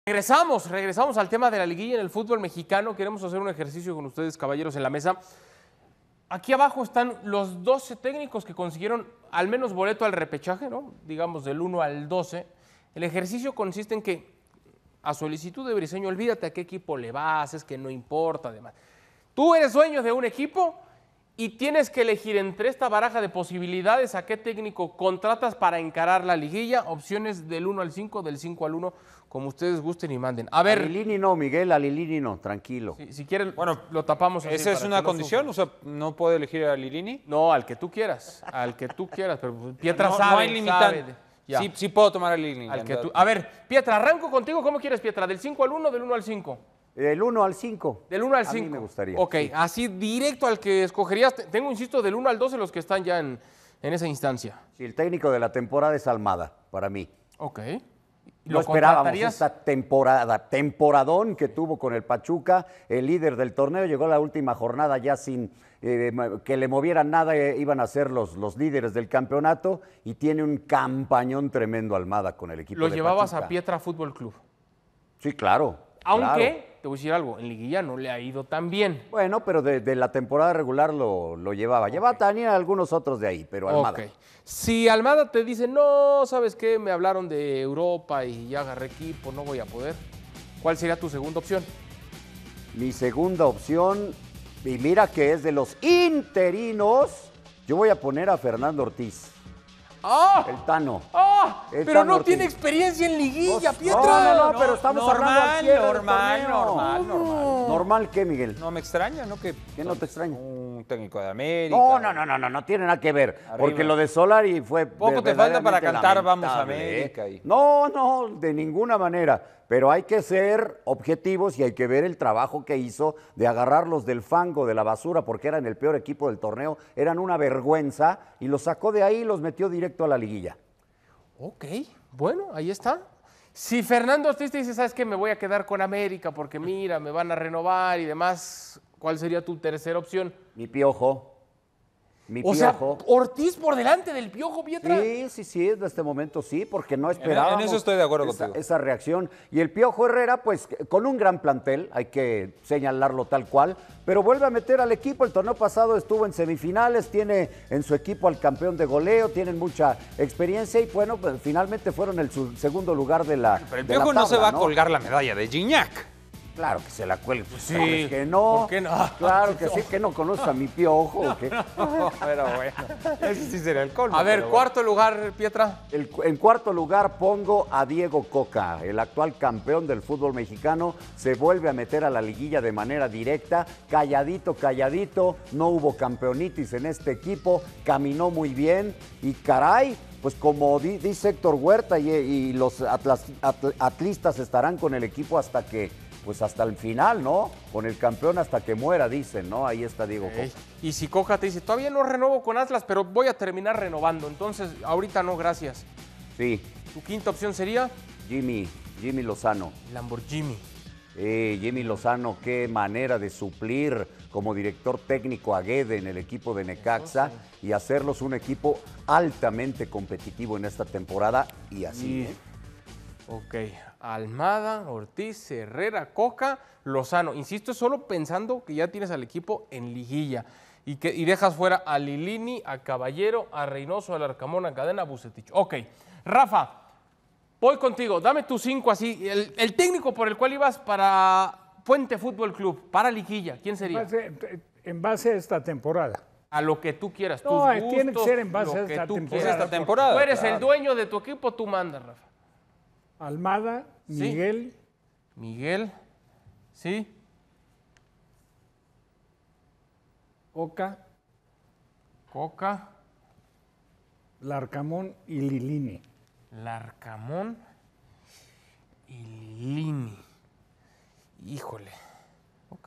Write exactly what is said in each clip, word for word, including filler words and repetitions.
Regresamos, regresamos al tema de la liguilla en el fútbol mexicano. Queremos hacer un ejercicio con ustedes, caballeros, en la mesa. Aquí abajo están los doce técnicos que consiguieron al menos boleto al repechaje, ¿no? Digamos del uno al doce. El ejercicio consiste en que, a solicitud de Briseño, olvídate a qué equipo le vas, es que no importa, además. Tú eres dueño de un equipo y tienes que elegir entre esta baraja de posibilidades a qué técnico contratas para encarar la liguilla. Opciones del uno al cinco, del cinco al uno, como ustedes gusten y manden. A ver. A Lilini no, Miguel, a Lilini no, tranquilo. Si, si quieren, bueno, lo tapamos así. ¿Esa es una no condición? sufra. O sea, ¿no puede elegir a Lilini? No, al que tú quieras, al que tú quieras, pero Pietra no, sabe, no hay limitante. sabe de, sí, sí puedo tomar a Lilini. Al que tú, a ver, Pietra, arranco contigo. ¿Cómo quieres, Pietra? ¿Del cinco al uno o del uno al cinco? Del uno al cinco. Del uno al cinco. cinco. A mí me gustaría. Ok, sí. así directo al que escogerías. Tengo, insisto, del uno al doce los que están ya en, en esa instancia. Sí, el técnico de la temporada es Almada, para mí. Ok. No esperábamos esta temporada, temporadón que tuvo con el Pachuca, el líder del torneo, llegó a la última jornada ya sin eh, que le movieran nada, eh, iban a ser los, los líderes del campeonato y tiene un campañón tremendo Almada con el equipo Lo de llevabas Pachuca. a Pietra Fútbol Club. Sí, claro. Aunque, claro. te voy a decir algo, en liguilla no le ha ido tan bien. Bueno, pero de, de la temporada regular lo, lo llevaba. Okay. Llevaba también a algunos otros de ahí, pero Almada. Okay. Si Almada te dice, no, ¿sabes qué? Me hablaron de Europa y ya agarré equipo, no voy a poder. ¿Cuál sería tu segunda opción? Mi segunda opción, y mira que es de los interinos, yo voy a poner a Fernando Ortiz. ¡Ah! El Tano. ¡Ah! El Pero Tano no Ortiz. tiene experiencia en liguilla, No, Pietra. No, no, no, pero estamos normal, hablando al cierre del normal, torneo. normal, normal. ¿Normal qué, Miguel? No me extraña, ¿no? Que ¿Qué no te extraña? un técnico de América. No, no, no, no, no, no tiene nada que ver. Arriba. Porque lo de Solari fue Poco te falta para verdaderamente cantar Vamos lamentable, América. ¿eh? Y... No, no, de ninguna manera. Pero hay que ser objetivos y hay que ver el trabajo que hizo de agarrarlos del fango, de la basura, porque eran el peor equipo del torneo, eran una vergüenza, y los sacó de ahí y los metió directo a la liguilla. Ok, bueno, ahí está. Si Fernando Ortiz te dice, ¿sabes qué? Me voy a quedar con América porque mira, me van a renovar y demás, ¿cuál sería tu tercera opción? Mi Piojo. Mi o Piojo. sea, Ortiz por delante del Piojo, Pietra. Sí, sí, sí, en este momento sí, porque no esperábamos. En eso estoy de acuerdo esa, contigo. Esa reacción. Y el Piojo Herrera, pues con un gran plantel, hay que señalarlo tal cual, pero vuelve a meter al equipo. El torneo pasado estuvo en semifinales, tiene en su equipo al campeón de goleo, tienen mucha experiencia y bueno, pues finalmente fueron el segundo lugar de la. Pero el de la Piojo no tabla, se va a ¿no? colgar la medalla de Gignac. Claro que se la cuelgue. Pues, Sí, ¿sabes que no? ¿por qué no? Claro que sí, que no conoce a mi Piojo. ¿O qué? Pero bueno, ese sí sería el colmo. A ver, bueno. cuarto lugar, Pietra. El, en cuarto lugar pongo a Diego Coca, el actual campeón del fútbol mexicano, se vuelve a meter a la liguilla de manera directa, calladito, calladito, no hubo campeonitis en este equipo, caminó muy bien y caray, pues como di, dice Héctor Huerta y, y los atlas, atl, atlistas estarán con el equipo hasta que, pues hasta el final, ¿no? Con el campeón hasta que muera, dicen, ¿no? Ahí está Diego Coca. Ey, y si Coca te dice, todavía no renovo con Atlas, pero voy a terminar renovando, entonces ahorita no, gracias. Sí. ¿Tu quinta opción sería? Jimmy, Jimmy Lozano. Lamborghini. Eh, Jimmy Lozano, qué manera de suplir como director técnico a Guede en el equipo de Necaxa sí. y hacerlos un equipo altamente competitivo en esta temporada y así. Y... ¿eh? Ok, Almada, Ortiz, Herrera, Coca, Lozano. Insisto, solo pensando que ya tienes al equipo en liguilla y, que, y dejas fuera a Lilini, a Caballero, a Reynoso, a Arcamón, a Cadena, a Bucetich. Ok, Rafa, voy contigo. Dame tus cinco así. El, el técnico por el cual ibas para Puente Fútbol Club, para liguilla, ¿quién sería? En base, en base a esta temporada. A lo que tú quieras, tus no, gustos, tiene que ser en base lo a que esta tú temporada. quieras. Esta temporada. Tú eres claro. el dueño de tu equipo, tú mandas, Rafa. Almada, Sí. Miguel, Miguel, ¿sí? Coca, Coca, Larcamón y Lilini. Larcamón y Lilini. Híjole. Ok.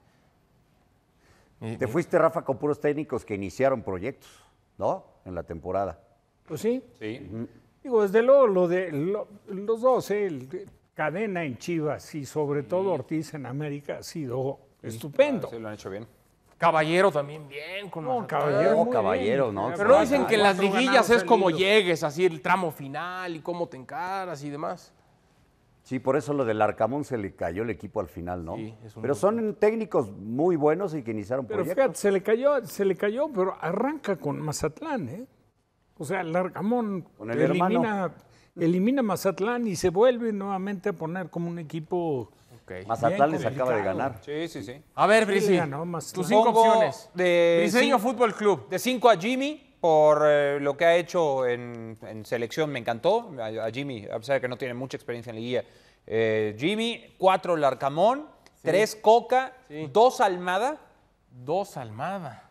Te fuiste, Rafa, con puros técnicos que iniciaron proyectos, ¿no? En la temporada. Pues sí. Sí. Uh-huh. Digo, desde luego, lo de, lo, los dos, ¿eh? El, Cadena en Chivas y sobre todo Ortiz en América ha sido sí. estupendo. Sí, lo han hecho bien. Caballero también bien. Con no, Mazatlán. Caballero, No, Caballero, bien. ¿no? Pero no dicen que en las Cuatro liguillas es como seguidos. llegues, así el tramo final y cómo te encaras y demás. Sí, por eso lo del Arcamón se le cayó el equipo al final, ¿no? Sí, es un pero son técnicos muy buenos y que iniciaron Pero proyectos. fíjate, se le cayó, se le cayó, pero arranca con Mazatlán, ¿eh? O sea, el Arcamón Con el elimina, elimina Mazatlán y se vuelve nuevamente a poner como un equipo. Ok. Mazatlán bien les acaba de complicado. ganar. Sí, sí, sí. A ver, Sí, Brisi, ganó más tus claro. cinco Pongo opciones. de Briseño cin- Fútbol Club. De cinco a Jimmy, por eh, lo que ha hecho en, en selección, me encantó. A, a Jimmy, a pesar de que no tiene mucha experiencia en liguilla. Eh, Jimmy, cuatro Larcamón, tres Coca, Sí. dos Almada. Dos Almada.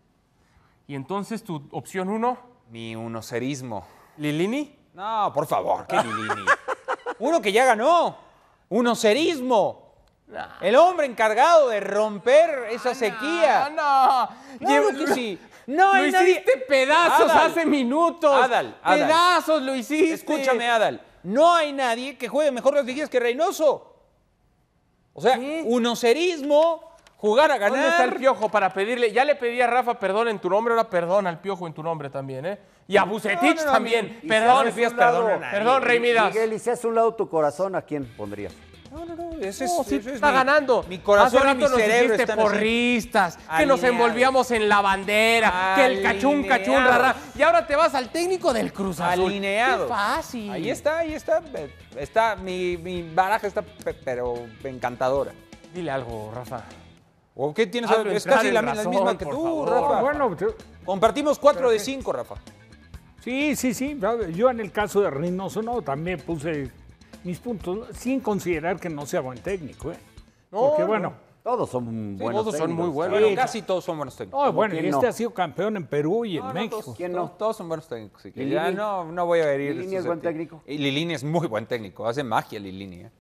Y entonces tu opción uno, Mi unocerismo. Lilini. No, por favor, qué Lilini. Uno que ya ganó. Unocerismo. El hombre encargado de romper esa sequía. No, no. Claro Lle- que sí. No hay lo nadie- hiciste pedazos Adal. hace minutos. Adal, Adal. Pedazos lo hiciste. Escúchame, Adal. No hay nadie que juegue mejor las liguillas que Reynoso. O sea, ¿Qué? unocerismo, jugar a ganar. ¿Dónde está el Piojo para pedirle? Ya le pedí a Rafa perdón en tu nombre, ahora perdona al Piojo en tu nombre también, ¿eh? Y a Bucetich No, no, no, también. y- y Perdón, no le pidas perdón a nadie. Perdón, Rey Midas. Miguel, y si hace un lado tu corazón, ¿a quién pondrías? No, no, no. Ese No, es, sí ese es está mi- ganando. Mi corazón Hace y rato mi nos cerebro dijiste están así. porristas, que nos Alineados. envolvíamos en la bandera, que el cachún, cachún, Alineados. rara. Y ahora te vas al técnico del Cruz Azul. Alineado. Qué fácil. Ahí está, ahí está. eh, Está, mi, mi baraja está, pe- pero encantadora. Dile algo, Rafa. ¿O qué tienes? Hazlo Es entrar casi en la, la razón, misma que por tú, favor. Rafa. Bueno, te- Compartimos cuatro de cinco, Rafa. sí, sí, sí. Yo en el caso de Reynoso, no, también puse mis puntos, sin considerar que no sea buen técnico, ¿eh? No, Porque no. bueno, Todos son buenos todos son técnicos. muy buenos. Bueno, Sí. casi todos son buenos técnicos. no, bueno, y quién este no? ha sido campeón en Perú y en No, no, México. todos, ¿Quién todos- no? todos son buenos técnicos. así que ¿Lilini? ya no, no voy a herir. ¿Lilini es buen técnico? Y Lilini es muy buen técnico. Hace magia Lilini. ¿eh?